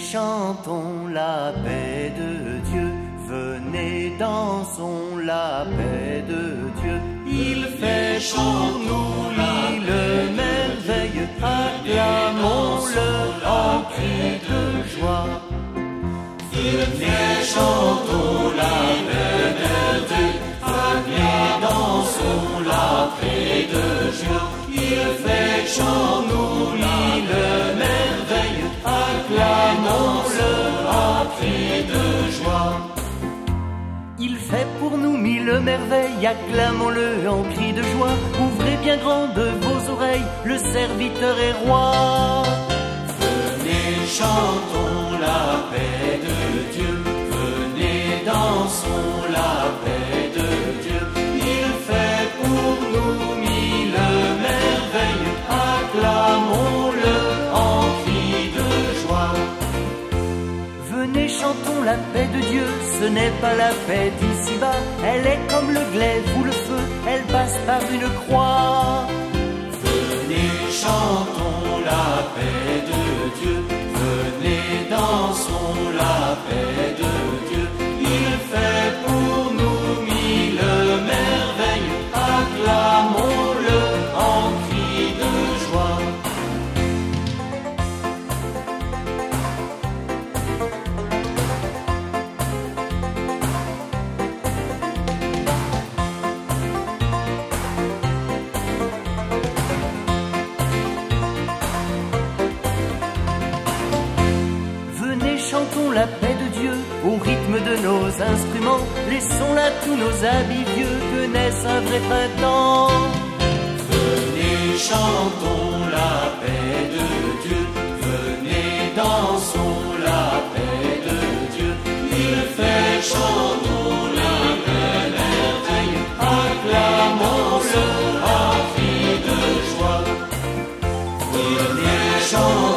chantons la paix de Dieu, venez dansons la paix de Dieu. Il fait pour nous mille merveilles, acclamons-le en cris de joie. Venez chantons la paix de Dieu, venez dansons la paix de Dieu. Il fait pour nous mille merveilles, acclamons-le en cris de joie. Il fait pour nous mille merveilles, acclamons-le en cris de joie. Ouvrez bien grandes vos oreilles, le serviteur est roi. Venez chantons la paix de Dieu, venez dansons la paix de Dieu. Il fait pour nous mille merveilles, acclamons-le en cris de joie. Venez chantons la paix de Dieu, ce n'est pas la paix d'ici-bas, elle est comme le glaive ou le feu, elle passe par une croix. Venez chantons la paix de Dieu, venez dansons la paix de Dieu. Il fait pour nous mille merveilles, acclamons-le en cris de joie. Chantons la paix de Dieu au rythme de nos instruments. Laissons là tous nos habits vieux, que naisse un vrai printemps. Venez chantons la paix de Dieu, venez dansons la paix de Dieu. Il fait chantons la paix merveille, acclamons-le en cris de joie. Venez chantons